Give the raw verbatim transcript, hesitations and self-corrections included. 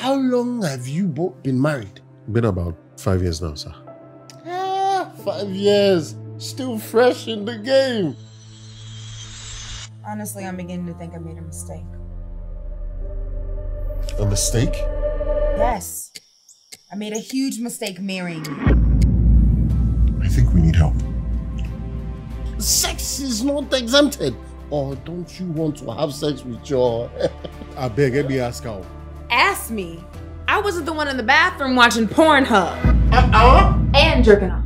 How long have you both been married? Been about five years now, sir. Ah, five years. Still fresh in the game. Honestly, I'm beginning to think I made a mistake. A mistake? Yes. I made a huge mistake marrying you. I think we need help. Sex is not exempted. Or don't you want to have sex with your... I beg, let me ask how. Ask me. I wasn't the one in the bathroom watching Pornhub. Uh-uh. And jerking off.